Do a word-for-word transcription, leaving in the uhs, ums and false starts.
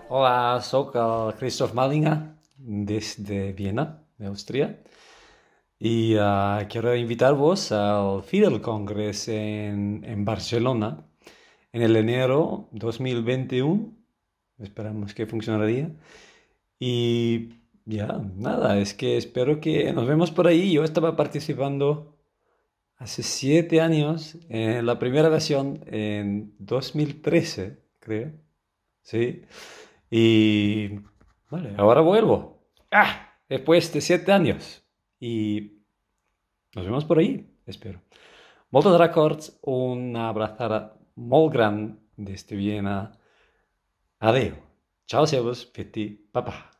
Hola, sóc el Christoph Malinger des de Viena, Austria, y ah, quiero invitarvos al Fidel Congress en, en Barcelona en el enero dos mil veintiuno. Esperamos que funcionaría. Y ya, nada, es que espero que nos vemos por ahí. Yo estaba participando hace siete años en la primera versión en dos mil trece, creo. Sí. Y vale, ahora vuelvo. Ah, después de siete años. Y nos vemos por ahí, espero. Moltes records, una abrazada molt gran desde Viena. Adeu. Ciao, servus, fitti, papà.